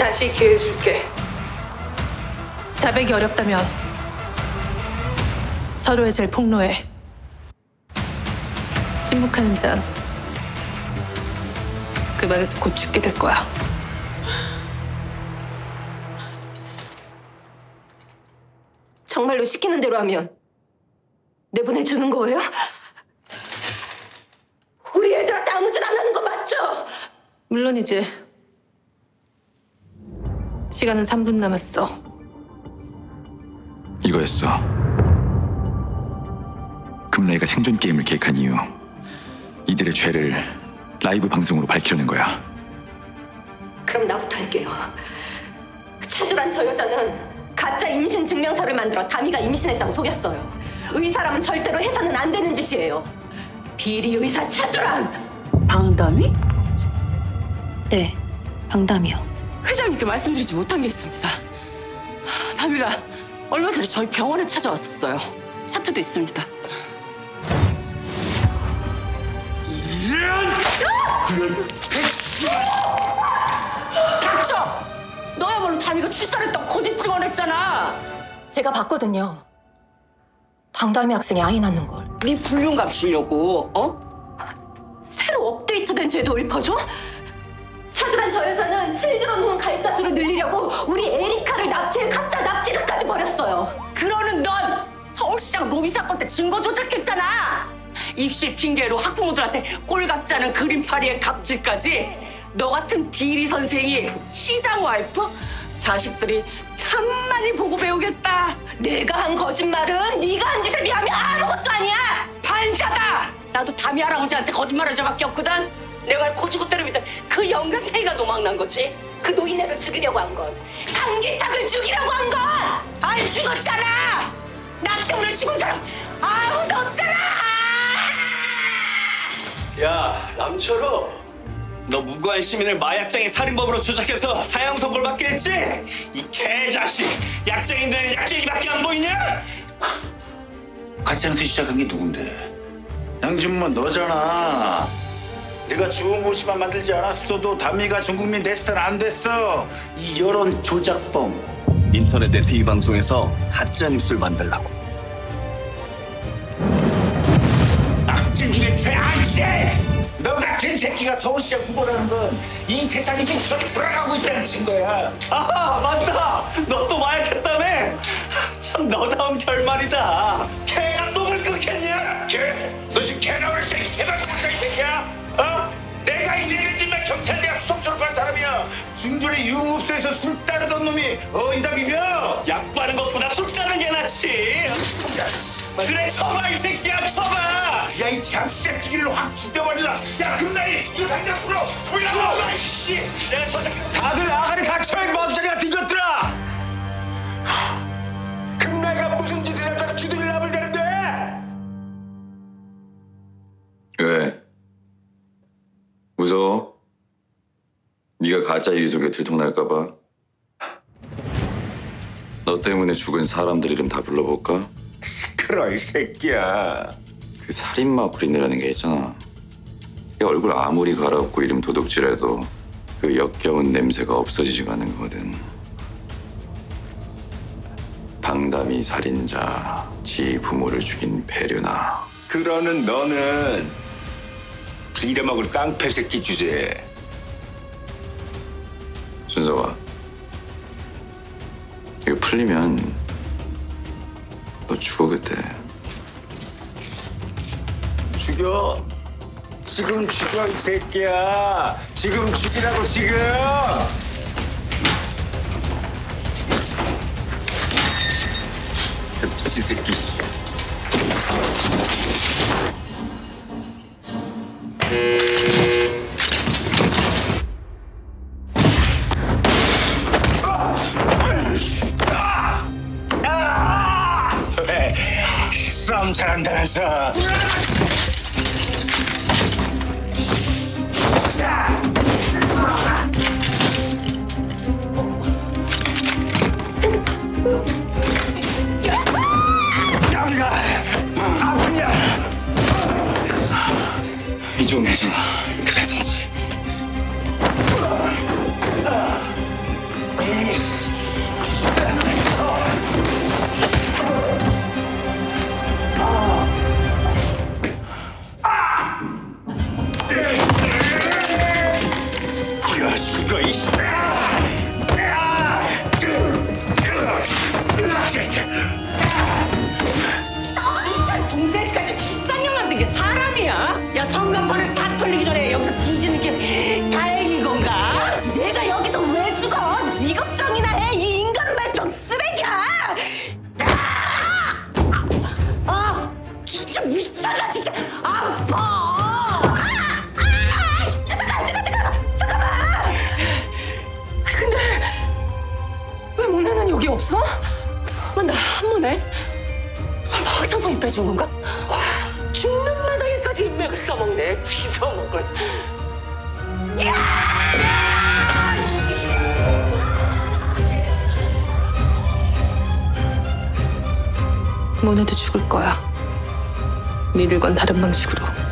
다시 기회 줄게. 자백이 어렵다면 서로의 젤 폭로해. 침묵하는 잔, 그 방에서 곧 죽게 될 거야. 정말로 시키는 대로 하면 내보내주는 거예요? 우리 애들한테 아무 짓 안 하는 거 맞죠? 물론이지. 시간은 3분 남았어. 이거였어. 금라이가 생존 게임을 계획한 이유. 이들의 죄를 라이브 방송으로 밝히려는 거야. 그럼 나부터 할게요. 차주란 저 여자는 가짜 임신 증명서를 만들어 다미가 임신했다고 속였어요. 의사라면 절대로 해서는 안 되는 짓이에요. 비리 의사 차주란! 방담이? 네, 방담이요. 회장님께 말씀드리지 못한 게 있습니다. 다미가 얼마 전에 저희 병원에 찾아왔었어요. 차트도 있습니다. 닥쳐! 너야말로 다미가 출산했다고 거짓 증언했잖아. 제가 봤거든요. 방담이 학생이 아이 낳는 걸. 네 불륜감 주려고, 새로 업데이트된 죄도 읊어줘? 차주란 저 여자는 칠드런 홈 가입자 수를 늘리려고 우리 에리카를 납치해 가짜 납치극까지 벌였어요. 그러는 넌 서울시장 로비 사건 때 증거 조작했잖아. 입시 핑계로 학부모들한테 꼴값자는 그림파리의 갑질까지. 너 같은 비리 선생이 시장 와이프? 자식들이 참 많이 보고 배우겠다. 내가 한 거짓말은 네가 한 짓에 비하면 아무것도 아니야. 반사다. 나도 다미 할아버지한테 거짓말한 적밖에 없거든. 내 말 고치고 때리면 그 영감탱이가 도망난 거지. 그 노인네를 죽이려고 한 건, 한기탁을 죽이려고 한 건! 안 죽었잖아. 나 때문에 죽은 사람 아무도 없잖아. 야, 남철호, 너 무고한 시민을 마약장의 살인범으로 조작해서 사형 선고를 받게 했지? 이 개자식, 약쟁이들은 약쟁이밖에 안 보이냐? 가짜뉴스 시작한 게 누군데? 양준모 너잖아. 네가 주무시만 만들지 않았어도 다미가 전국민 데스타는 안 됐어. 이 여론 조작범. 인터넷 네티비 방송에서 가짜 뉴스를 만들라고. 악질 중에 최악이지. 너 같은 새끼가 서울시장 후보라는 건 이 세상이 지금 저렇게 돌아가고 있다는 증거야. 아, 맞다. 너 또 마약했다며? 참 너다운 결말이다. 개가 똥을 끊겠냐? 개? 너 지금 개 나올 때 개가 죽을까 이 새끼야? 내가 이래를 뒷면 경찰대가 수석처럼 간 사람이야. 중졸의 유흥업소에서 술 따르던 놈이 이다 비벼? 약 바른 것보다 술 짜는 게 낫지. 그래, 쳐봐 이 새끼야, 쳐봐. 야, 이 장수새끼를 확 죽여버리라. 야, 금나이 이거 당장 풀어. 풀라고. 이씨, 내가 저 새끼 다들 아가리 닥쳐 이 멍청이 같은 것들아. 금나이가 무슨 짓을 했다고 쥐들이 남을 대는데? 왜? 무서워? 네가 가짜 이속에 들통날까 봐? 너 때문에 죽은 사람들 이름 다 불러볼까? 시끄러 이 새끼야. 그 살인마 부린내라는 게 있잖아. 이 얼굴 아무리 갈아엎고 이름 도둑질해도 그 역겨운 냄새가 없어지지가 않는 거거든. 방담이 살인자, 지 부모를 죽인 배류나. 그러는 너는 빌어먹을 깡패 새끼 주제에. 준서가, 이거 풀리면 너 죽어 그때. 죽여. 지금 죽여 이 새끼야. 지금 죽이라고 지금. 이 새끼. 싸움 잘한다면서. 여기가 아프냐? 이종이지. 그래서지. 네 걱정이나 해, 이 인간 발정 쓰레기야! 진짜 미쳤나 진짜. 아파. 근데 왜 모나는 여기 없어? 나 한 번에 설마 황창성이 빼준 건가? 와, 죽는 마당에까지 인맥을 써먹네. 빌어먹을. 모나도 죽을 거야. 니들과는 다른 방식으로.